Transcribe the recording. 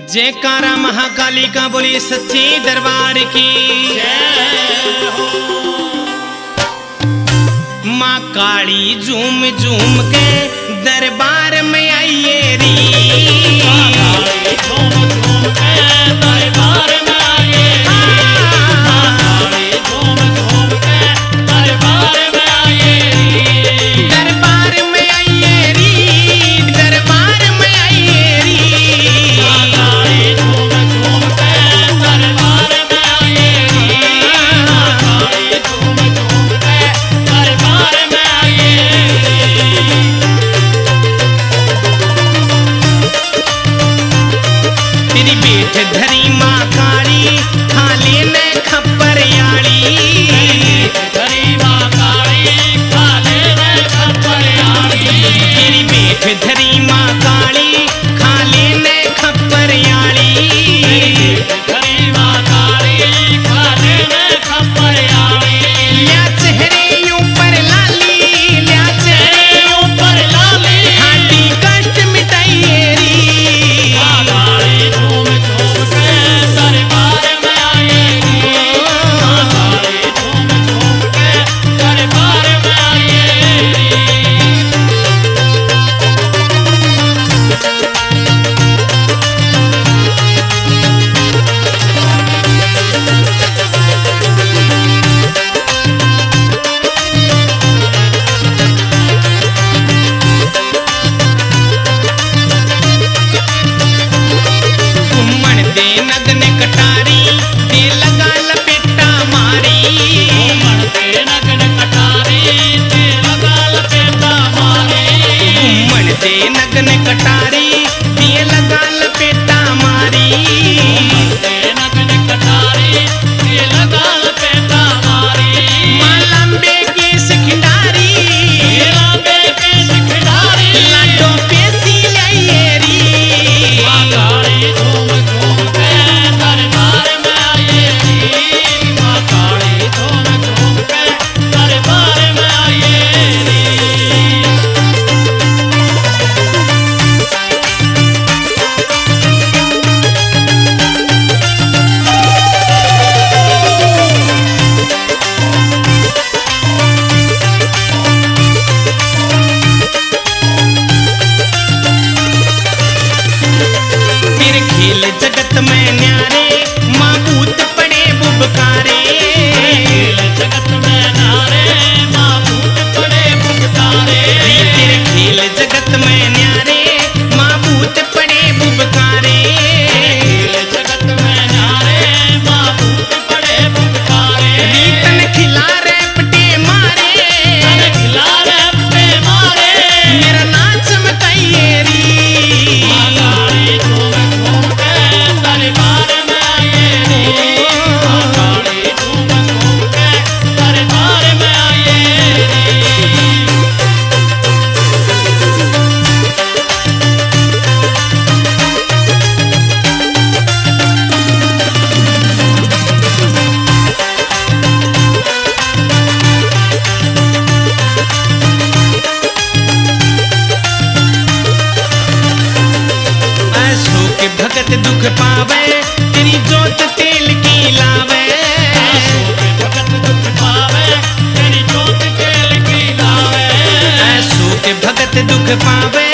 जयकारा महाकाली का बोली सच्चे दरबार की जय हो। माँ काली झूम झूम के दरबार में आइए री, माँ काली झूम झूम के दरबार में आइए री, माँ काली झूम झूम के दरबार में आइए री, दरबार में आइए री, दरबार में आइए री, माँ काली झूम झूम के दरबार में आइए री, माँ काली झूम झूम के दरबार में आइए री। तेरी बेट धरी माँ काली खा लेने खप्पर याली, धरी माँ काली खा लेने खप्पर याली, तेरी बेट धरी माँ काली खा लेने खप्पर याली, धरी माँ काली खा लेने खप्पर याली। लिया चेहरे ऊपर लाली, लिया चेहरे ऊपर लाली, हाथी कष्ट मिटाइए री, माँ काली झूम झूम के दरबार में आइए री, माँ काली झूम झूम के दरबार में आइए री। घूमण दे नगन कटारी दे लगा लपेटा मारी, घूमण दे नगन कटारी दे लगा लपेटा मारी, घूमण दे नगन कटारी दे लगा लपेटा मारी, घूमण दे नगन कटारी दे लगा लपेटा मारी। माँ लंबे केस खिंडारी, लंबे केस खिंडारी, लाडो पेशी लाइए री, माँ काली झूम झूम के दरबार में आइए री, माँ काली झूम झूम के दरबार में आइए री। तेरे खेल जगत में न्यारे माँ भूत पड़े बुबकारे, खेल जगत में न्यारे माँ भूत पड़े बुबकारे, तेरे खेल जगत में न्यारे माँ भूत पड़े बुबकारे, खेल जगत में न्यारे माँ भूत पड़े बुबकारे। तन खिला रैपटे मारे, तन खिला रैपटे मारे, मेरा नाच मचाइए री, माँ काली झूम झूम के दरबार में आइए री, माँ काली झूम झूम के दरबार में आइए री। ऐसो के भगत दुख पावे तेरी जोत तेल की लावे, ऐसो के भगत दुख पावे तेरी जोत तेल की लावे, ऐसो के भगत दुख पावे